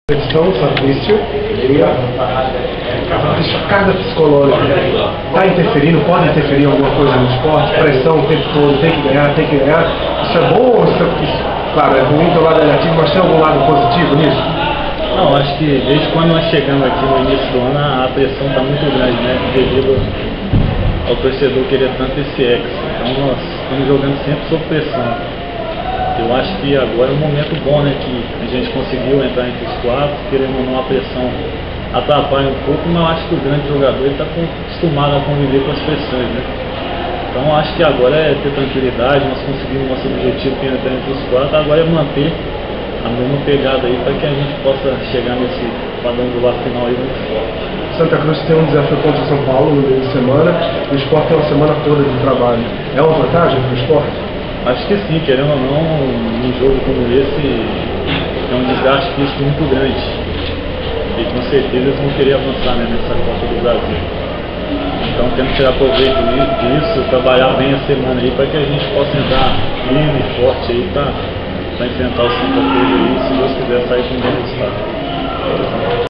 Pressão, Fabrício, a carga psicológica está interferindo, pode interferir em alguma coisa no esporte? Pressão o tempo todo, tem que ganhar. Isso é bom ou isso, claro, é ruim do lado negativo, mas tem algum lado positivo nisso? Não, acho que desde quando nós chegamos aqui no início do ano, a pressão está muito grande, né? Devido ao torcedor querer tanto esse ex. Então nós estamos jogando sempre sob pressão. Eu acho que agora é um momento bom, né? Que a gente conseguiu entrar entre os quatro, querendo ou não, a pressão atrapalha um pouco, mas eu acho que o grande jogador está acostumado a conviver com as pressões, né? Então eu acho que agora é ter tranquilidade, nós conseguimos nosso objetivo que é entrar entre os quatro, agora é manter a mesma pegada aí para que a gente possa chegar nesse quadrangular final aí muito forte. Santa Cruz tem um desafio contra o São Paulo no meio de semana, e o esporte tem uma semana toda de trabalho. É uma vantagem para o esporte? Acho que sim, querendo ou não, um jogo como esse é um desgaste físico muito grande. E com certeza eles vão querer avançar, né, nessa Copa do Brasil. Então temos que tirar proveito disso, trabalhar bem a semana aí para que a gente possa entrar firme e forte aí para enfrentar o Santa Cruz aí, se Deus quiser sair com um bom resultado.